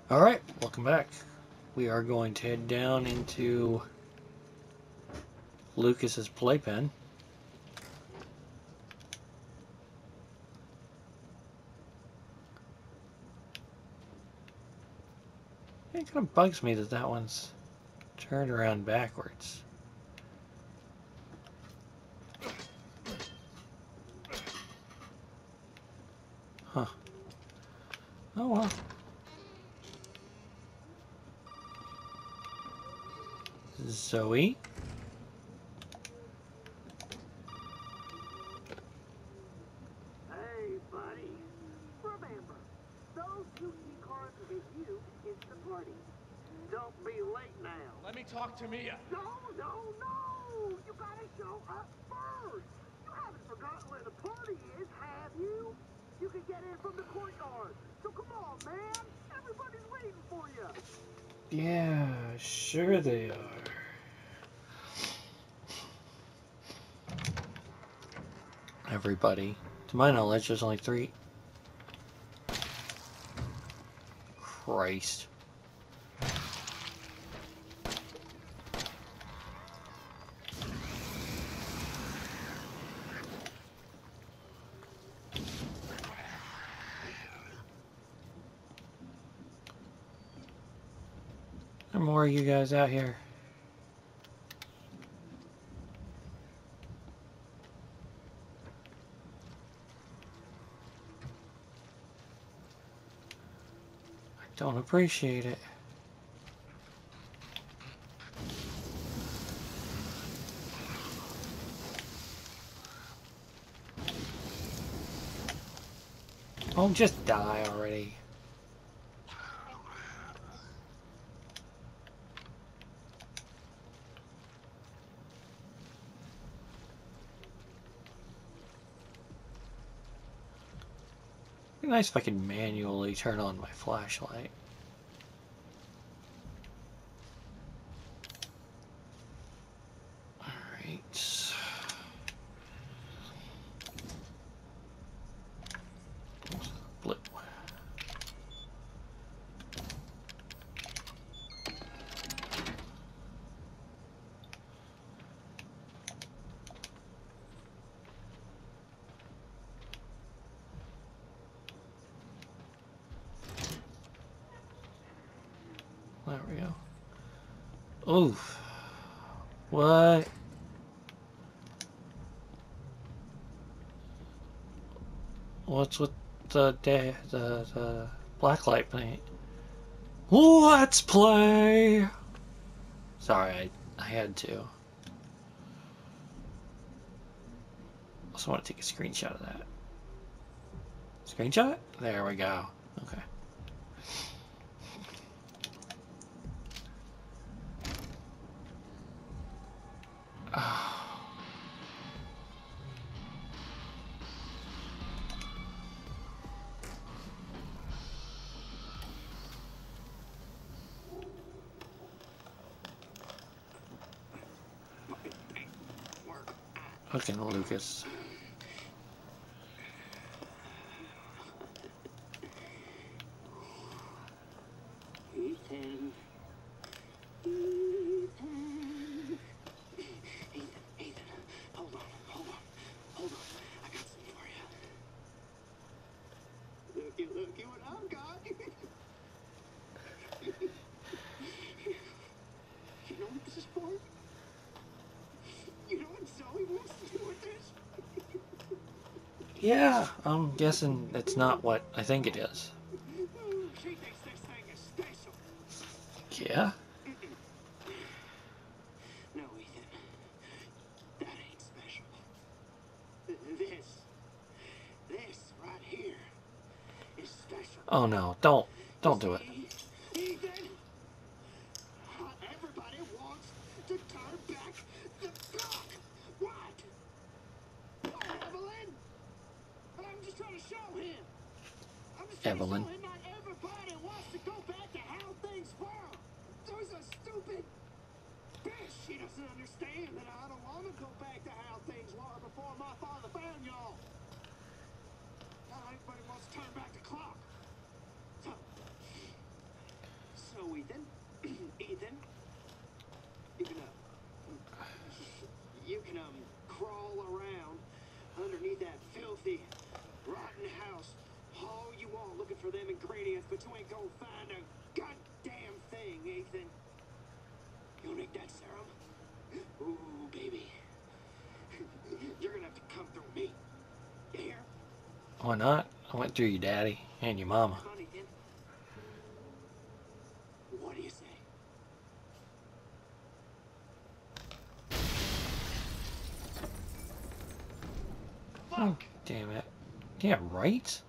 Alright, welcome back. We are going to head down into Lucas's playpen. It kind of bugs me that that one's turned around backwards. Huh. Oh well. Zoe? Hey, buddy. Remember, those who see cars with you is the party. Don't be late now. Let me talk to Mia. No! You gotta show up first. You haven't forgotten where the party is, have you? You can get in from the courtyard. So come on, man. Everybody's waiting for you. Yeah, sure they are. Everybody. To my knowledge, there's only 3. Christ. There are more of you guys out here. I don't appreciate it. Oh, just die already. It'd be nice if I could manually turn on my flashlight. Alright. Blue. There we go. Oof. What? What's with the blacklight paint? Let's play! Sorry, I had to. Also want to take a screenshot of that. Screenshot? There we go. Okay. Fucking Lucas. Ethan. Ethan. Hold on. I got something for you. Looky what I've got. You know what this is for? You know what Zoe wants to do with this? Yeah, I'm guessing it's not what I think it is. She thinks this thing is special. Yeah? No, Ethan. That ain't special. This right here is special. Oh no, don't do it. Ethan, everybody wants to turn back the clock. What? Oh, Evelyn. But I'm just trying to show him. Evelyn. Not everybody wants to go back to how things were. There's a stupid bitch. She doesn't understand that I don't want to go back to how things were before my father found y'all. Not everybody wants to turn back the clock. So, for them ingredients, but you ain't gonna find a goddamn thing, Ethan. You'll need that serum? Ooh, baby. You're gonna have to come through me. You hear? Why not? I went through your daddy and your mama. Come on, Ethan. What do you say? Oh, damn it. Yeah, right?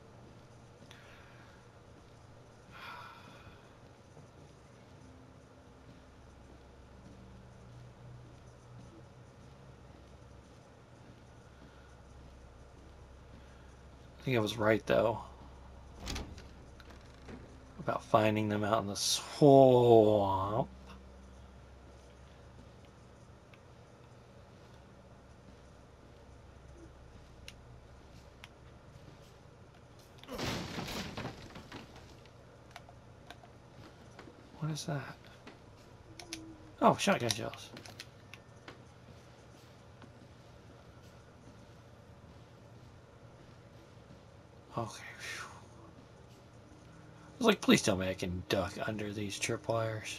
I think I was right, though. About finding them out in the swamp. What is that? Oh, shotgun shells. Okay. Phew. I was like, please tell me I can duck under these tripwires.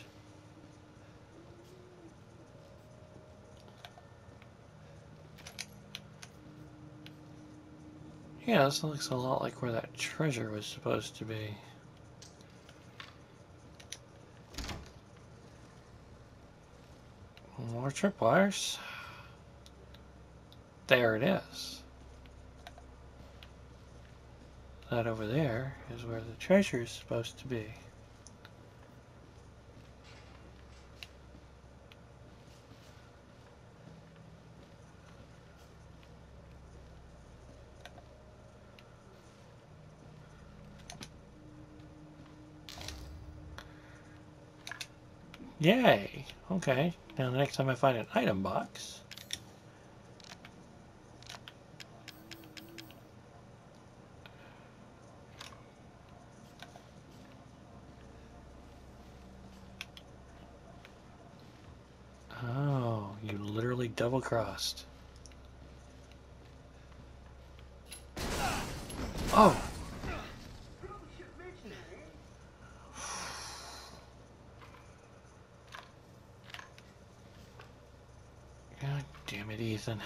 Yeah, this looks a lot like where that treasure was supposed to be. More tripwires. There it is. That over there is where the treasure is supposed to be. Yay! Okay, now the next time I find an item box. Oh, you literally double-crossed. Oh! God damn it, Ethan.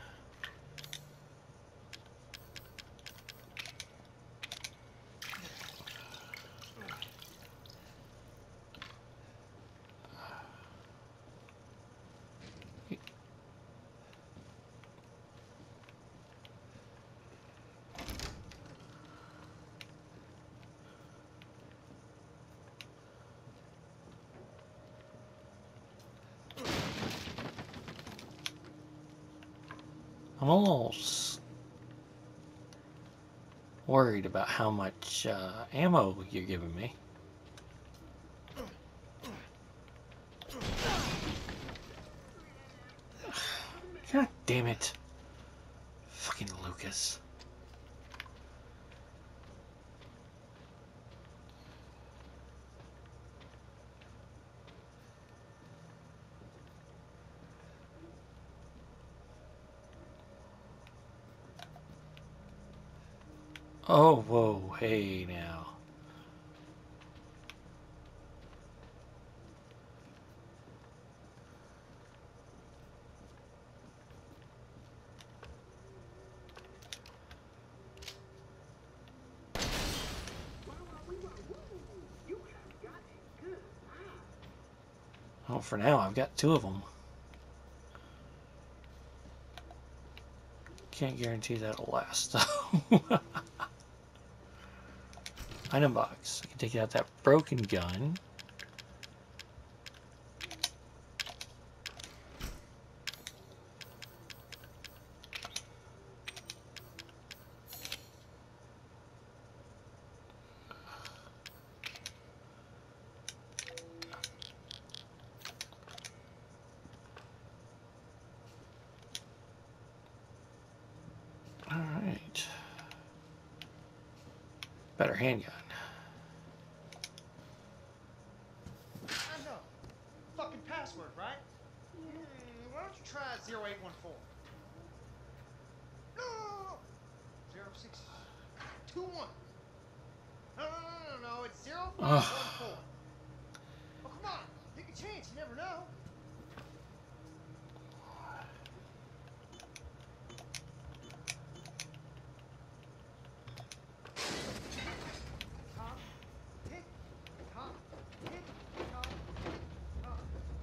I'm a little worried about how much ammo you're giving me. God damn it. Fucking Lucas. Oh, whoa, hey now. Oh, for now, I've got 2 of them. Can't guarantee that'll last, though. Item box. I can take out that broken gun. Alright. Better handgun. I know. Fucking password, right? Why don't you try 0814? No! 0621. 081 4. Oh, come on. Take a chance. You never know. Top. Hit. Top. Hit. Top. Top.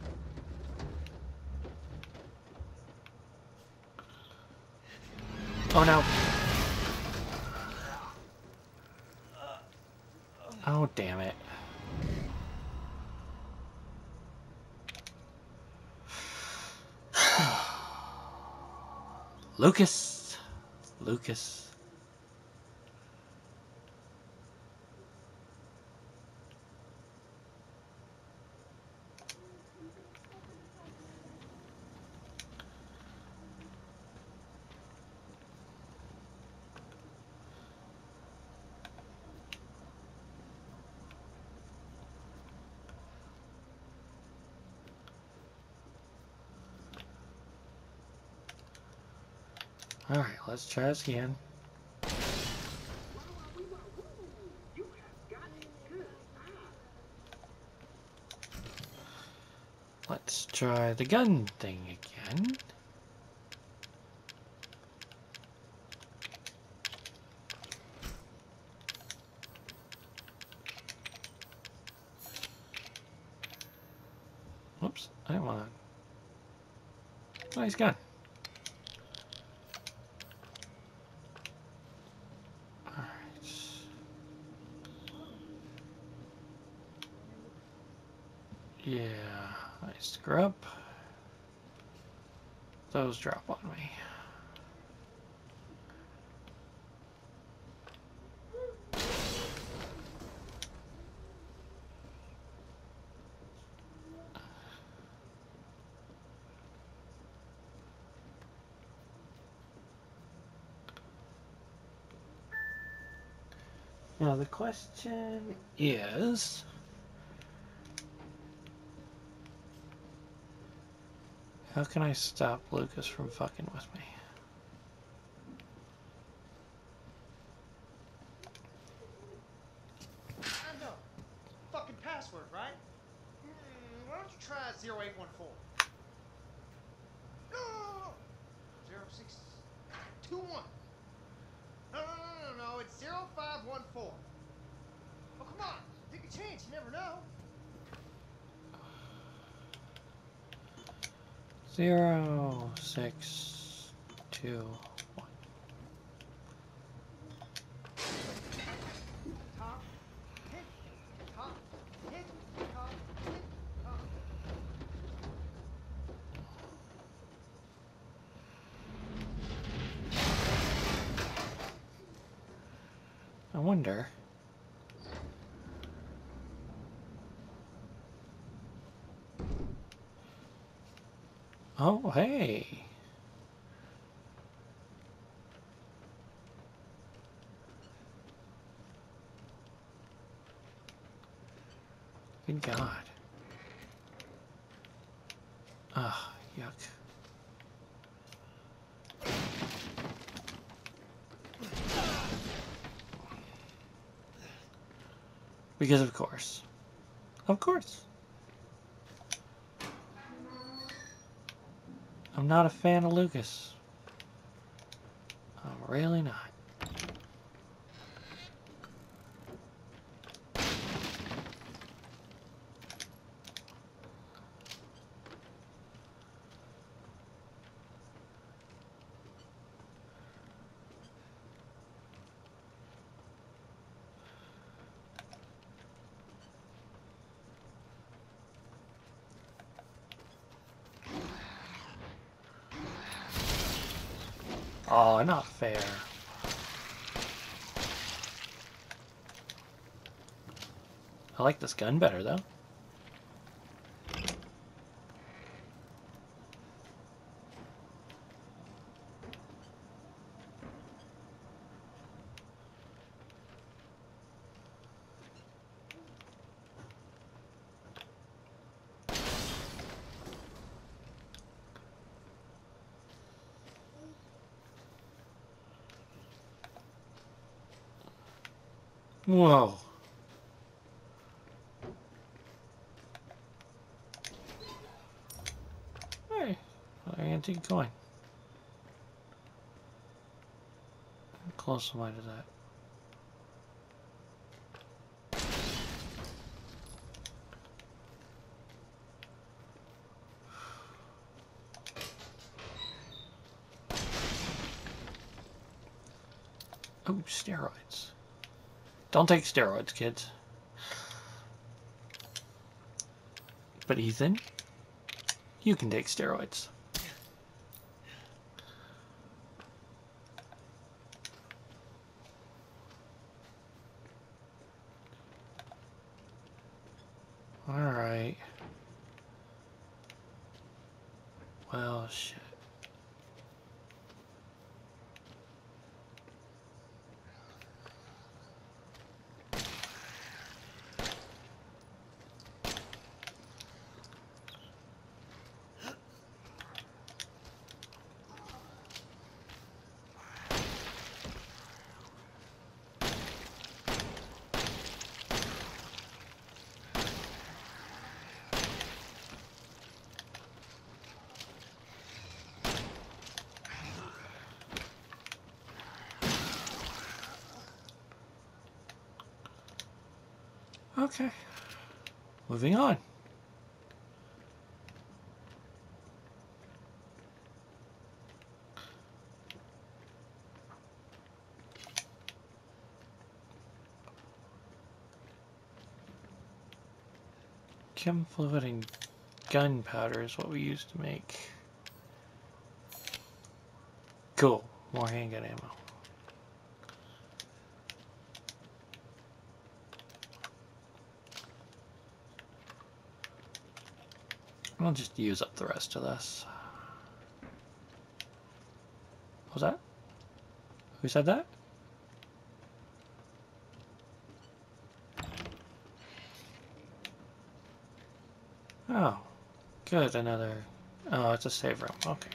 Oh no. Oh, damn it. Lucas. Lucas. Alright, let's try this again. You have got a good eye. Let's try the gun thing again. Whoops, I didn't want to. Nice gun. Alright. Yeah, I scrub. Those drop on me. Now the question is, how can I stop Lucas from fucking with me? I know. Fucking password, right? Why don't you try 0814? No! 0621. No. It's 0514. Oh, come on. Take a chance. You never know. 0, 6, 2, 1. Top. Hit. Top. Hit. Top. Hit. Top. I wonder. Oh, hey. Good God. Ah, yuck. Because of course. Of course. I'm not a fan of Lucas. I'm really not. Oh, not fair. I like this gun better, though. Whoa. Can't take a coin. How close am I to that? Oh, steroids. Don't take steroids, kids. But Ethan, you can take steroids. Alright. Well, shit. Okay. Moving on. Chem fluid and gunpowder is what we used to make. Cool. More handgun ammo. I'll just use up the rest of this. What was that? Who said that? Oh, good. Another. Oh, it's a save room. Okay.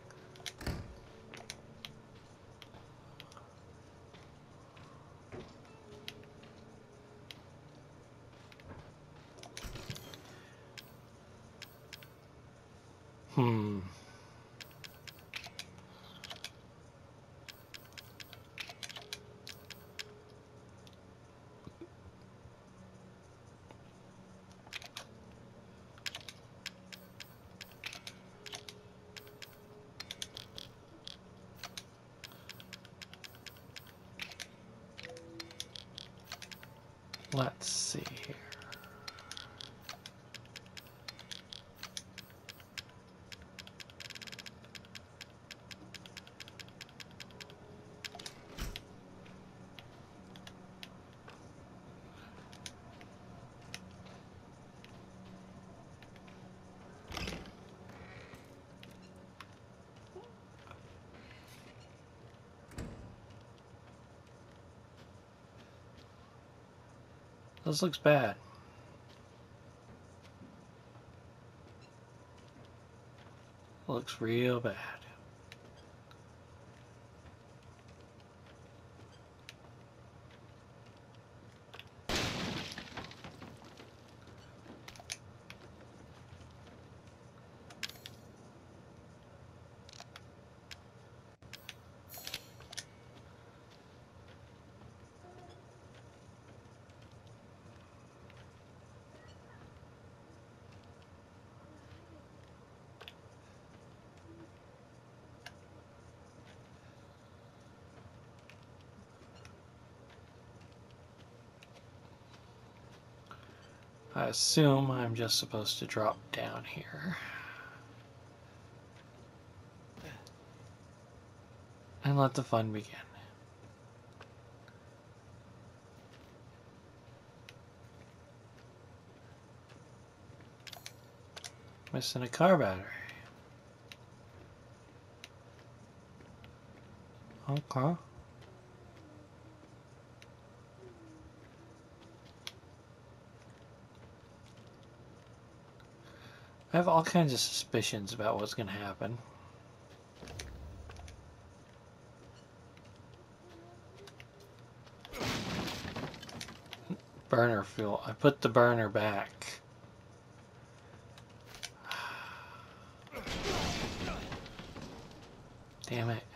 Let's see here. This looks bad. Looks real bad. I assume I'm just supposed to drop down here. And let the fun begin. Missing a car battery. Okay. I have all kinds of suspicions about what's going to happen. Burner fuel. I put the burner back. Damn it.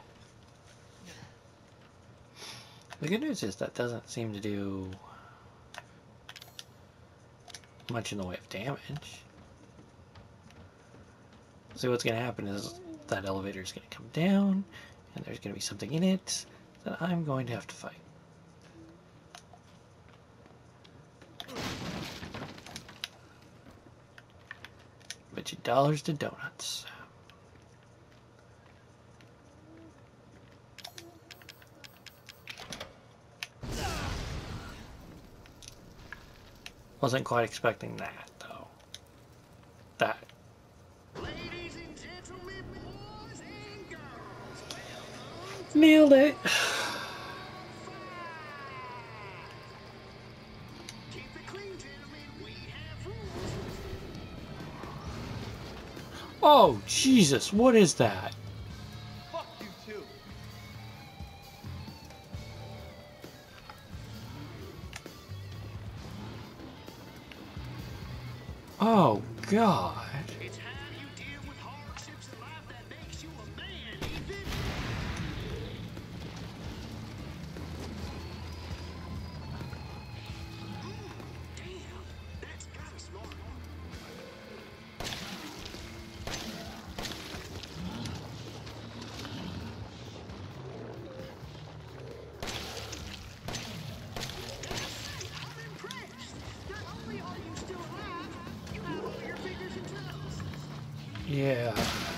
The good news is that doesn't seem to do much in the way of damage. So what's going to happen is that elevator is going to come down, and there's going to be something in it that I'm going to have to fight. Bet you dollars to donuts. Wasn't quite expecting that, though. That. Ladies and gentlemen, boys and girls, welcome Nailed it! Keep it clean, gentlemen. We have rules. Oh, Jesus, what is that? Fuck you too. Oh, God. It's how you deal with hardships in life that makes you a man, Ethan. Damn, that's kinda smart. I'm impressed. Not only are you still alive, you have all your fingers and toes. Yeah.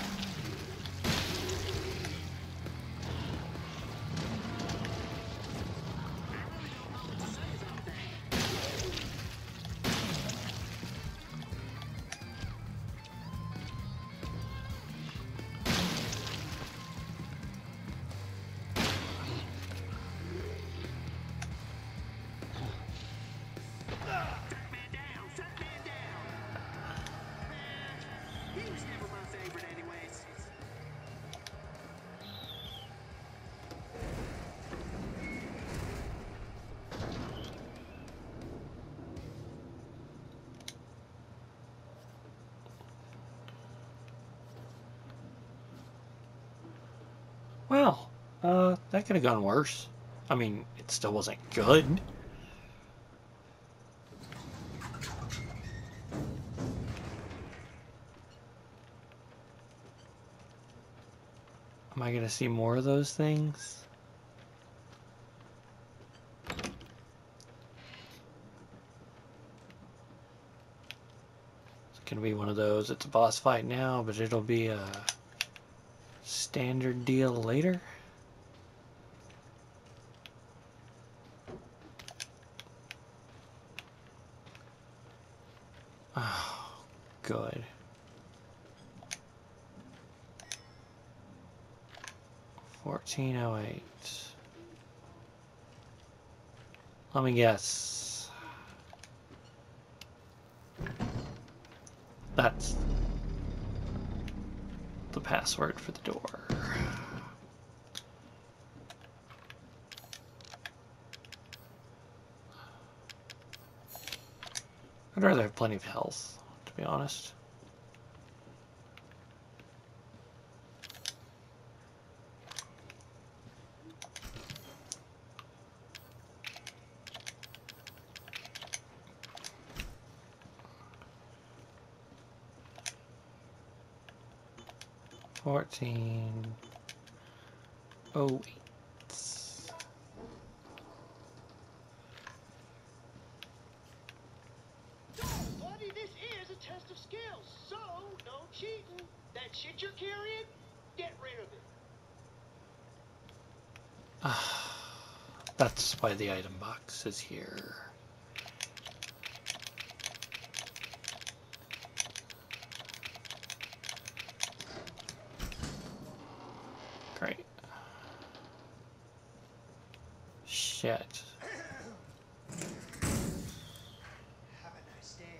Fat man down. He was never my favorite anyways. Well, that could have gone worse. I mean, it still wasn't good. Am I gonna see more of those things? It's gonna be one of those. It's a boss fight now, but it'll be a standard deal later. Oh, good. $14.08. Let me guess. That's the password for the door. I'd rather have plenty of health, to be honest. $14.08. Buddy, this is a test of skills, so no cheating. That shit you're carrying, get rid of it. That's why the item box is here. Great. Shit. Have a nice day.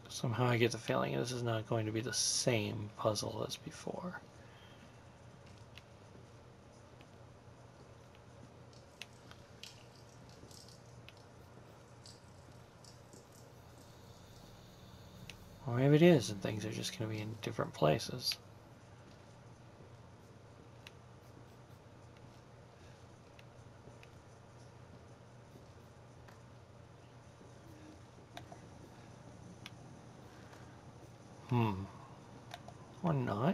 Somehow I get the feeling this is not going to be the same puzzle as before. Or maybe it is, and things are just going to be in different places. Or not.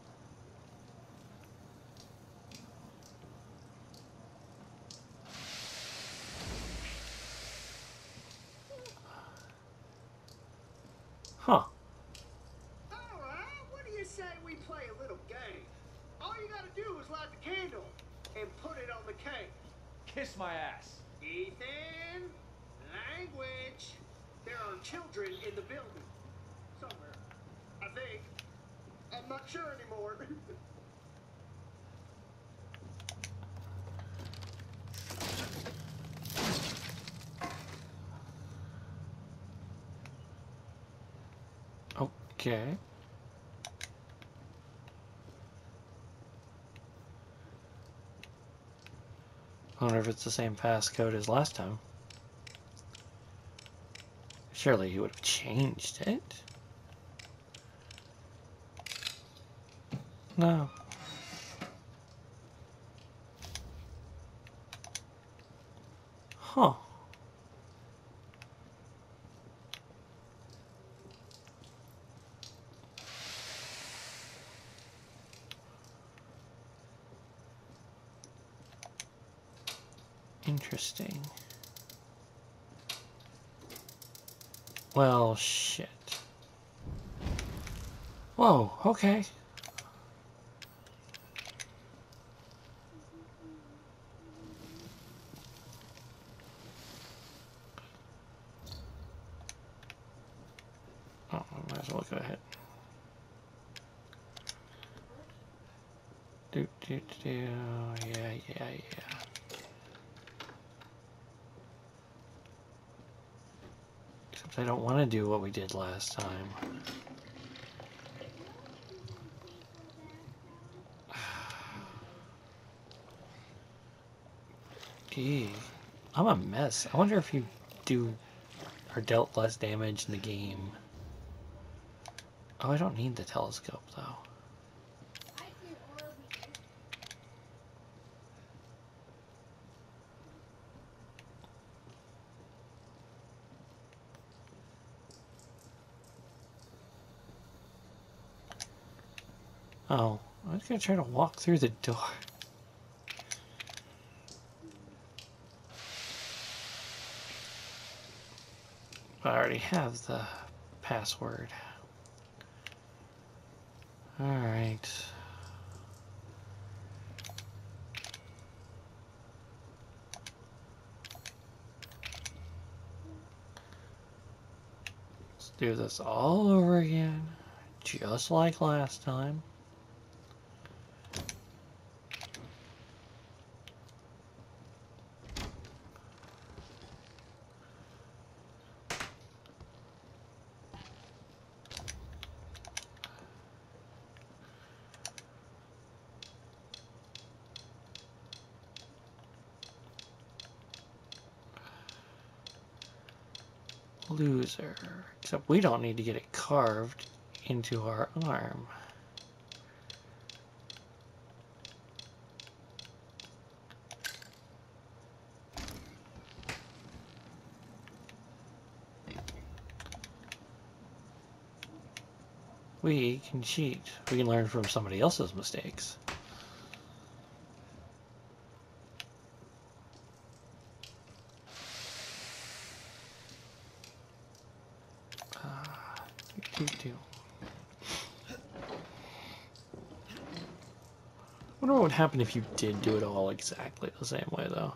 Huh. All right, what do you say we play a little game? All you gotta do is light the candle and put it on the cake. Kiss my ass. Ethan, language. There are children in the building. Somewhere. I think. I'm not sure anymore. Okay. I wonder if it's the same passcode as last time. Surely he would have changed it. No. Huh. Interesting. Well, shit. Whoa, okay. Oh, I might as well go ahead. Yeah. Except I don't want to do what we did last time. Gee, I'm a mess. I wonder if you do or dealt less damage in the game. Oh, I don't need the telescope though. Oh, I was gonna try to walk through the door. I already have the password. Alright. Let's do this all over again, just like last time. Loser. Except we don't need to get it carved into our arm. We can cheat. We can learn from somebody else's mistakes. I wonder what would happen if you did do it all exactly the same way, though.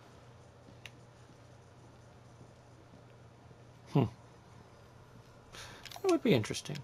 It would be interesting.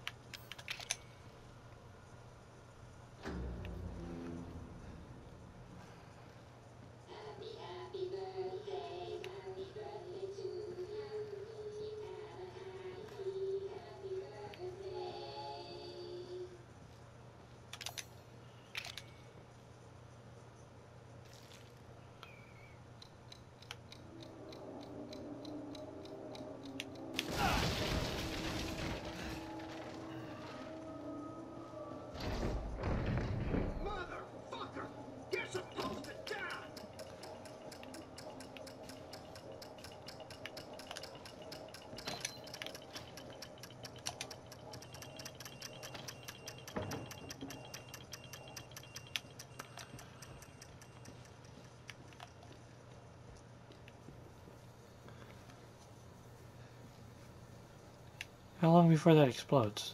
How long before that explodes?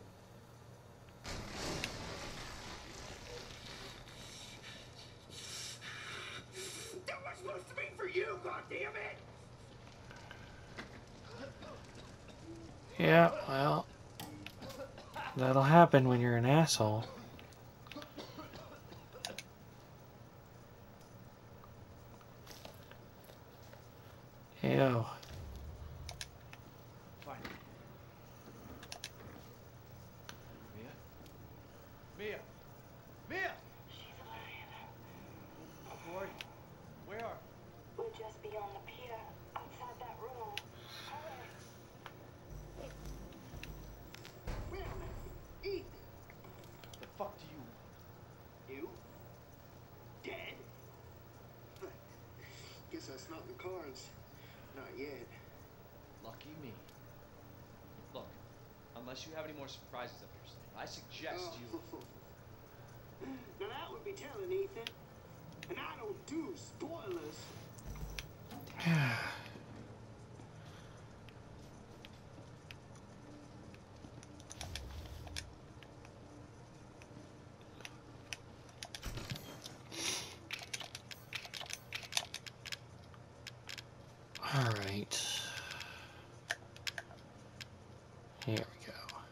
That was supposed to be for you, goddammit! Yeah, well, that'll happen when you're an asshole. Ew. Fine. Mia? Mia! Mia! She's alive. Who are you? Where are We're just beyond the pier, outside that room. Hurry. Wait a minute. Ethan. the fuck do you... You? Dead? Guess that's not in the cards. Not yet. Lucky me. Look, unless you have any more surprises up your sleeve, I suggest you... Now that would be telling, Ethan. And I don't do spoilers. All right. Here we go.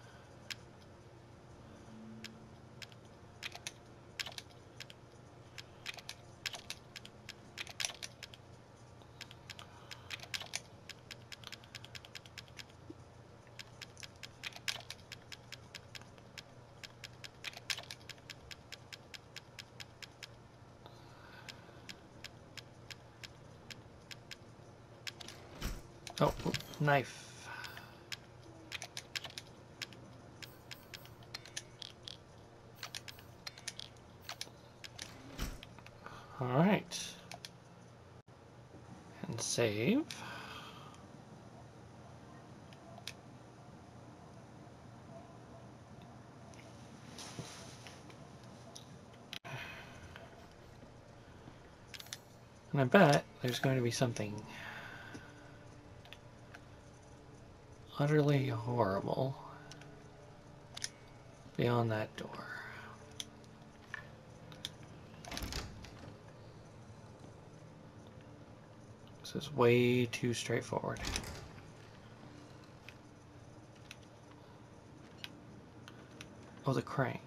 Oh, knife. All right. And save. And I bet there's going to be something utterly horrible beyond that door. This is way too straightforward. Oh, the crank.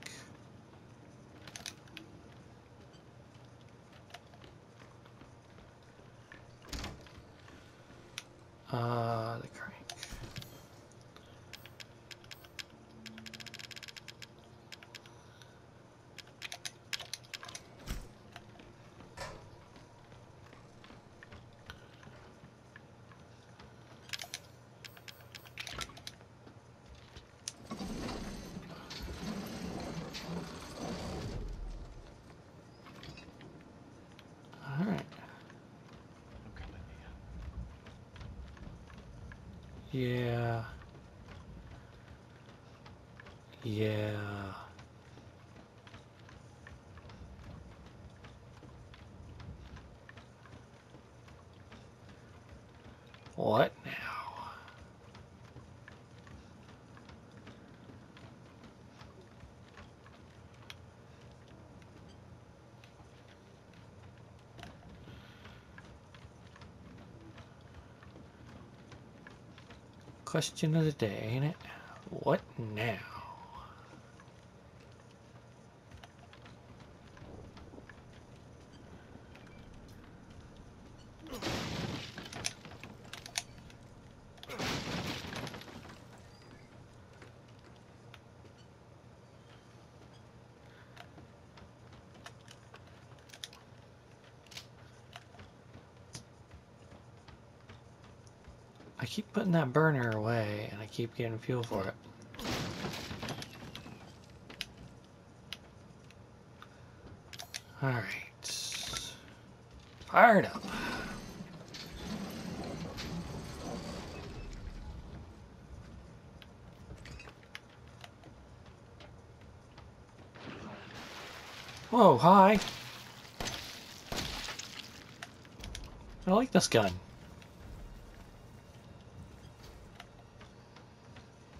The crank. All right. I'm coming, Mia. Yeah. Yeah. What now? Question of the day, ain't it? What now? I keep putting that burner away and I keep getting fuel for it. Alright. Fired up. Whoa, hi. I like this gun.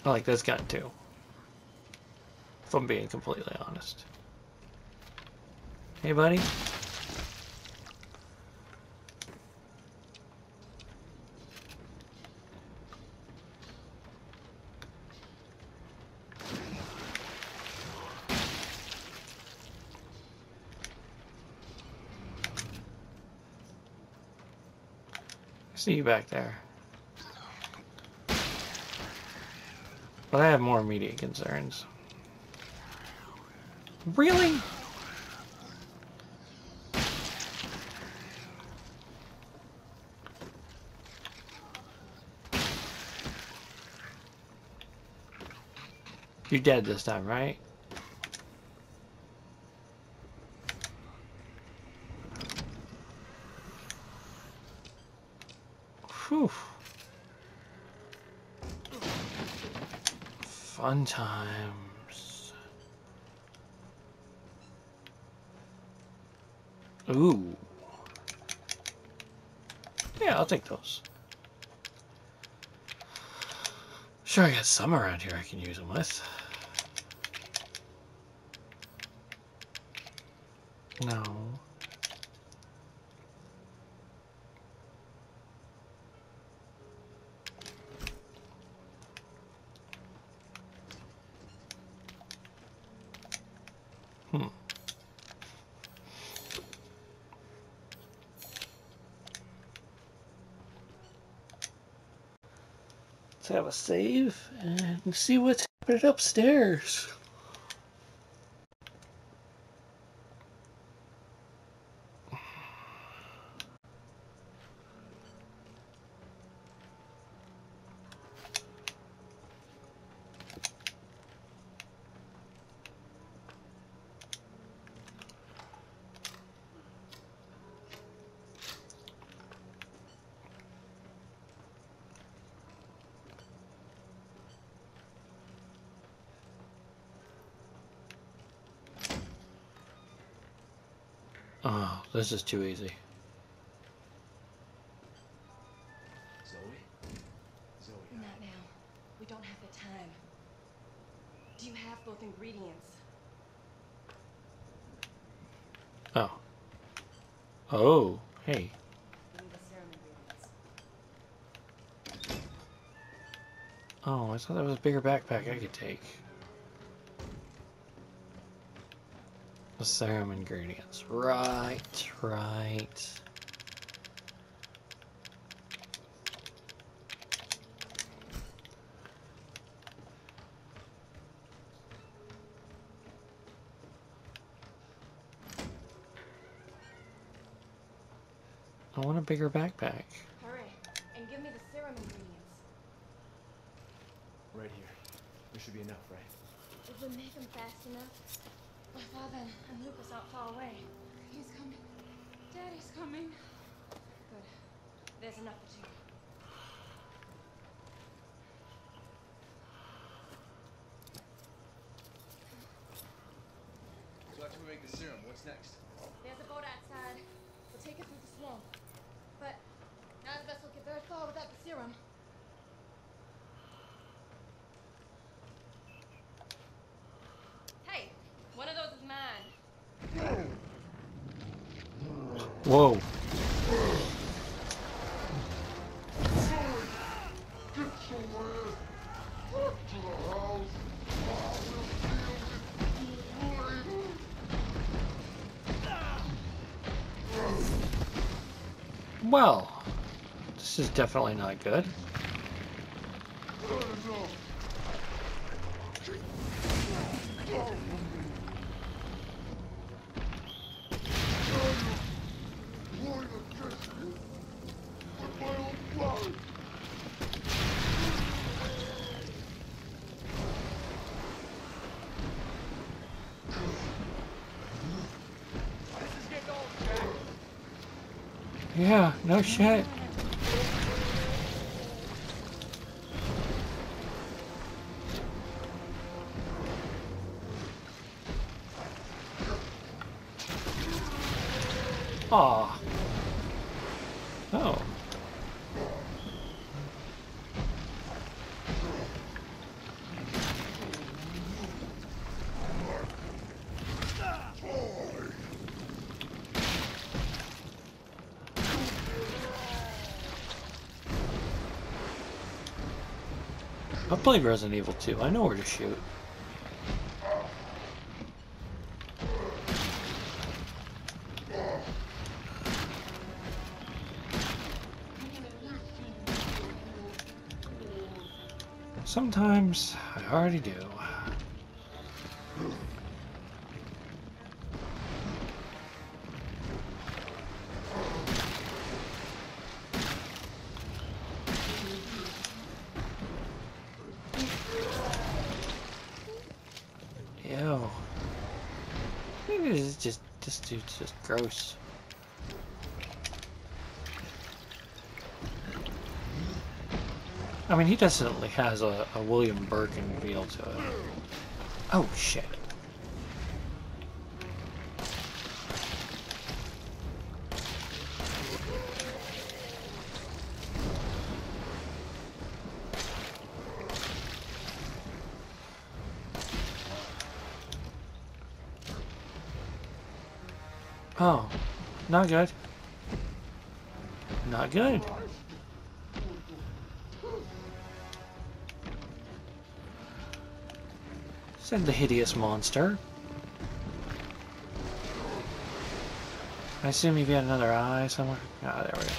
I like this gun too. If I'm being completely honest. Hey, buddy. I see you back there. But I have more immediate concerns. Really? You're dead this time, right? Whew. Fun times. Ooh. Yeah, I'll take those. Sure, I got some around here I can use them with. No. Let's have a save and see what's happening upstairs. Oh, this is too easy. Zoe? Zoe. Not now. We don't have the time. Do you have both ingredients? Oh. Oh, hey. Give me the serum ingredients. Oh, I thought that was a bigger backpack I could take. The serum ingredients. Right, right. I want a bigger backpack. Hurry, and give me the serum ingredients. Right here. There should be enough, right? If we make them fast enough, my father and Lucas aren't far away. He's coming. Daddy's coming. Good. There's enough for two. So after we make the serum, what's next? There's a boat outside. We'll take it through the swamp. But none of us will get very far without the serum. Hey, one of those is mine. Whoa. Well, this is definitely not good. Yeah, no shit. Aw. Oh. I played Resident Evil 2. I know where to shoot. Sometimes I already do. Ew. Maybe this dude's just gross. I mean, he definitely has a William Birkin feel to it. Oh, shit. Oh, not good. Not good. Said the hideous monster. I assume you've got another eye somewhere. Ah, there we go.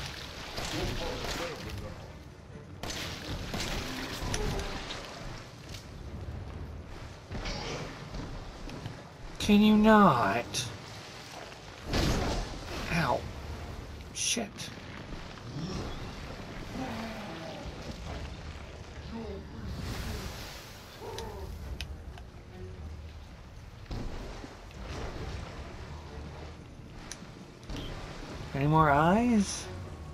Can you not? Ow. Shit. Any more eyes?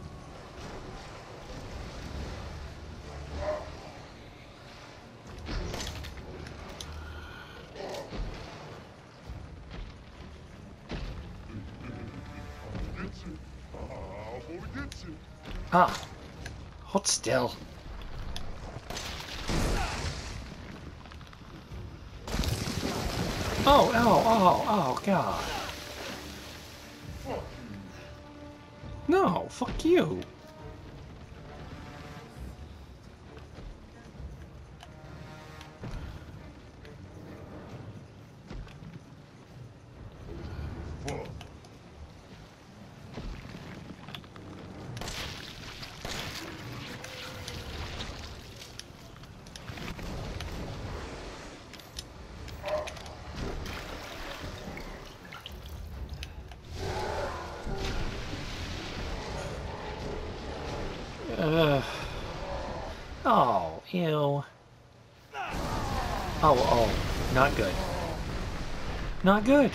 Ah, hold still. Oh, oh, God. No, fuck you. Oh, ew. Oh, not good. Not good.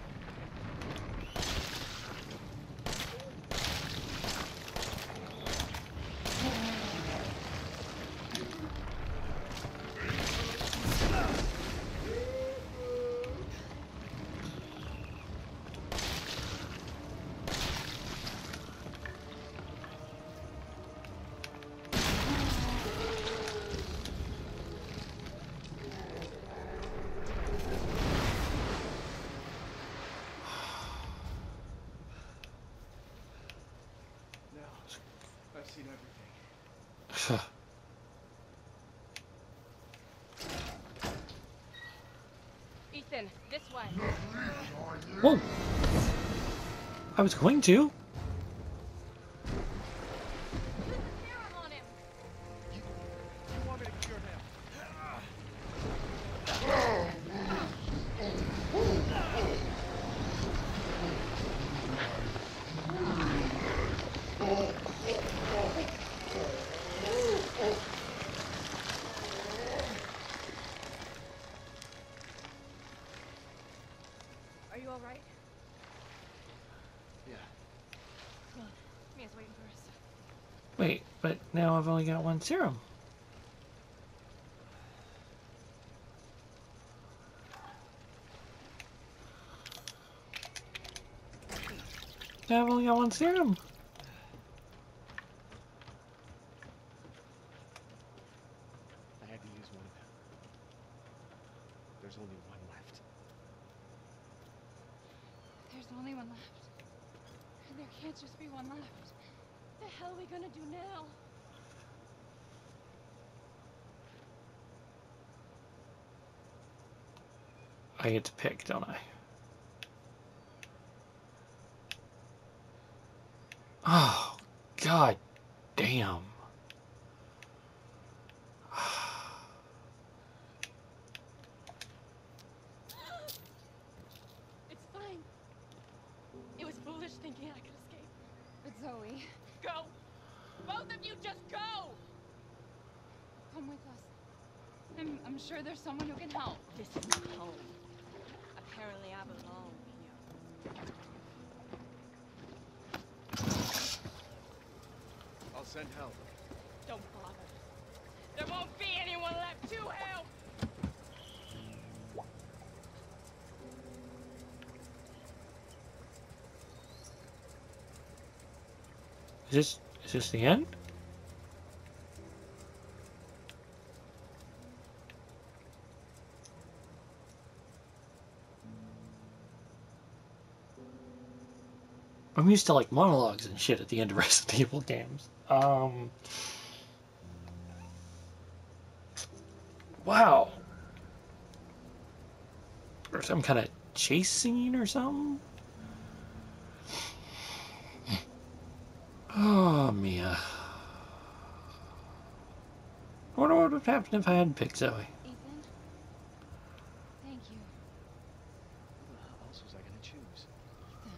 I've seen everything. Ethan, this way. Whoa. I was going to. Serum on him. You want me to cure him? Are you all right? Yeah. Come on. Mia's waiting for us. Wait, but now I've only got one serum. Now I've only got one serum. I had to use one of them. There's only one left. There's only one left. And there can't just be one left. What the hell are we gonna do now? I get to pick, don't I? Oh, god damn. It's fine. It was foolish thinking I could escape. But Zoe... Go! Both of you just go! Come with us. I'm sure there's someone who can help. This is my home. Apparently I belong here. I'll send help. Don't bother. There won't be anyone left to help! Is this the end? I'm used to like monologues and shit at the end of Resident Evil games. Wow. Or some kind of chase scene or something? Oh, Mia. I wonder what would happen if I hadn't picked Zoe. Ethan? Thank you. Who else was I gonna choose? Ethan.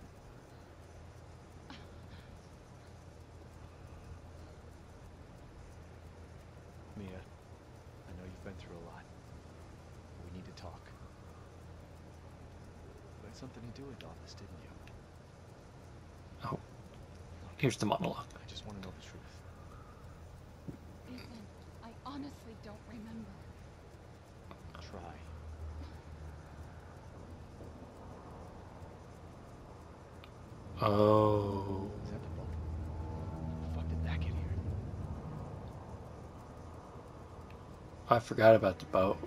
Mia, I know you've been through a lot. We need to talk. You had something to do with all this, didn't you? Oh. Here's the monologue. I just want to know the truth. Ethan, I honestly don't remember. Try. Oh. Is that the boat? How the fuck did that get here? I forgot about the boat.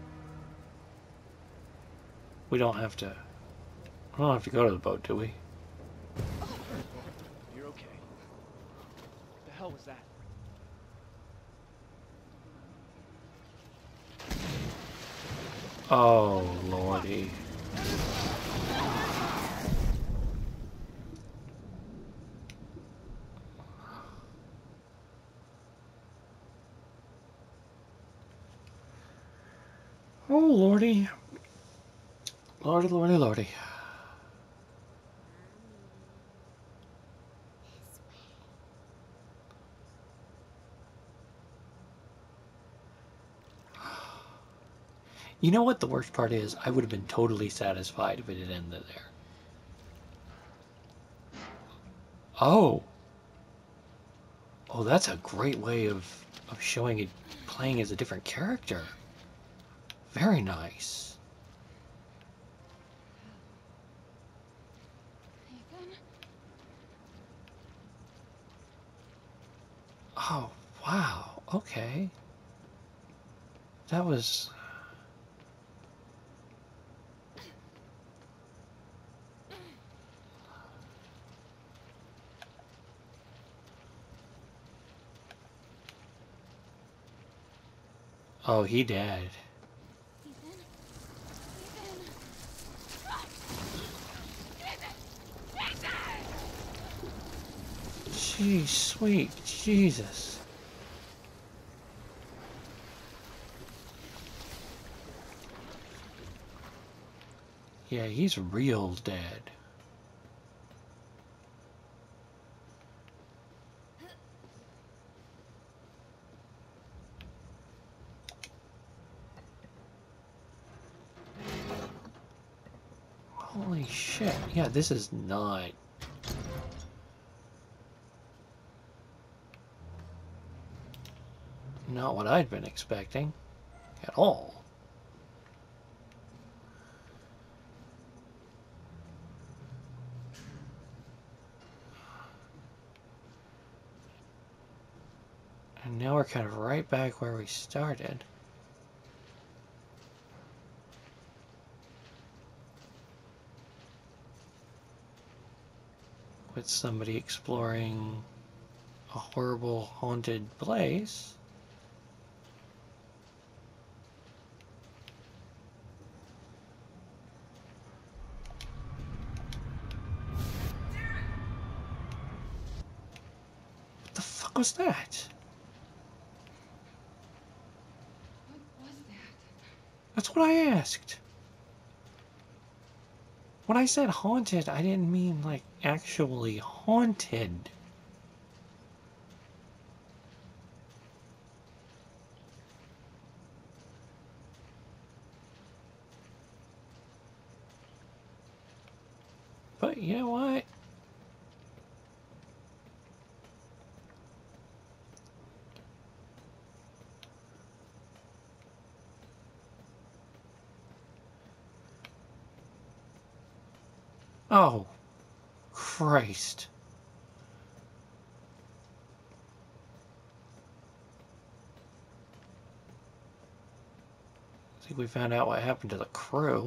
We don't have to go to the boat, do we? You're okay. What the hell was that? Oh, lordy. Oh, lordy. Lordy, lordy, lordy. You know what the worst part is? I would have been totally satisfied if it had ended there. Oh. Oh, that's a great way of showing it, playing as a different character. Very nice. Ethan? Oh, wow. Okay. That was... Oh, he died. Ethan? Jeez, sweet Jesus. Yeah, he's real dead. Holy shit. Yeah, this is not what I'd been expecting at all. And now we're kind of right back where we started. With somebody exploring a horrible haunted place. fuck was that? What was that? That's what I asked. When I said haunted, I didn't mean, like, actually haunted. But you know what? Oh, Christ. I think we found out what happened to the crew.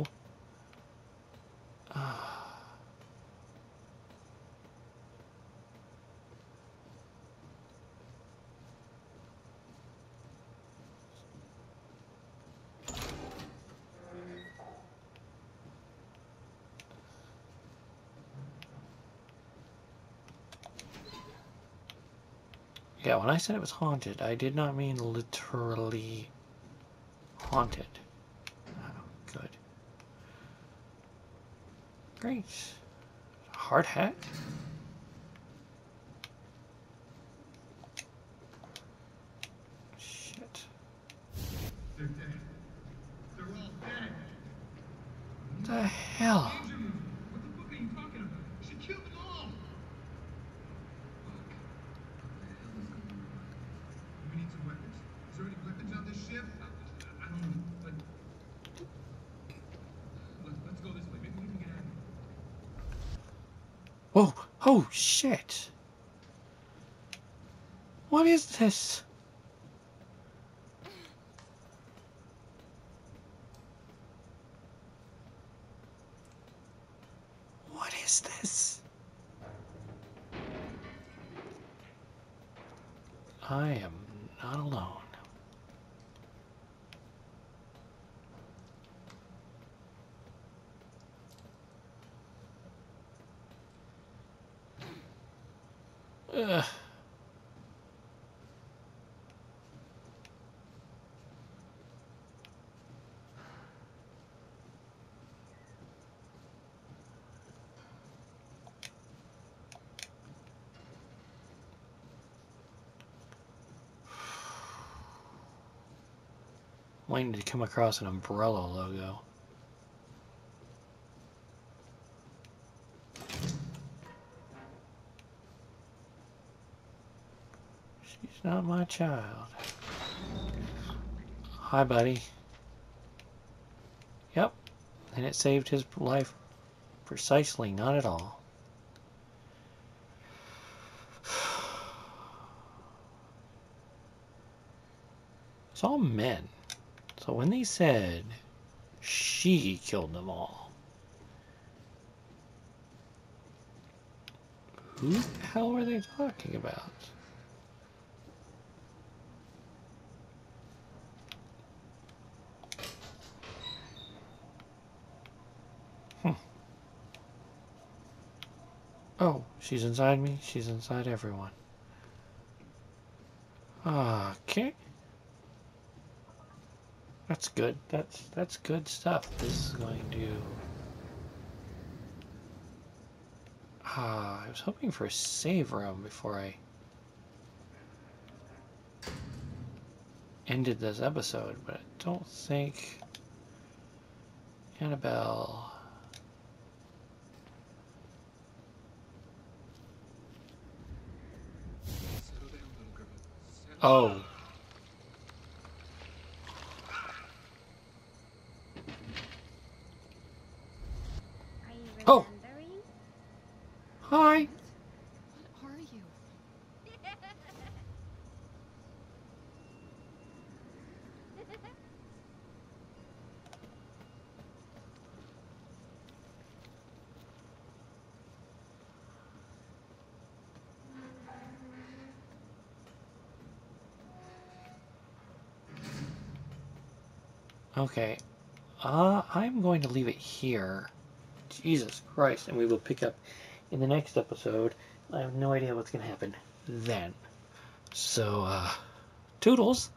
Yeah, when I said it was haunted, I did not mean literally haunted. Oh, good. Great. Hard hat? Shit. They're dead. They're all dead. The hell? Danger movie. What the fuck are you talking about? She killed them all. Fuck. What the hell is going on? We need some weapons. Is there any weapons on this ship? I don't know, but let's go this way. Maybe we can get out of here. Whoa! Oh, shit! What is this? What is this? I am not alone. Ugh. Waiting to come across an umbrella logo. She's not my child. Hi, buddy. Yep. And it saved his life precisely not at all. It's all men. So when they said she killed them all, who the hell were they talking about? Oh, she's inside me. She's inside everyone. Okay. That's good. That's good stuff. This is going to... I was hoping for a save room before I ended this episode, but I don't think... Annabelle... Settle down, little girl. Settle Oh. down. Are you Oh. remembering? Hi. What are you? Okay. I'm going to leave it here. Jesus Christ. And we will pick up in the next episode. I have no idea what's going to happen then. So, toodles.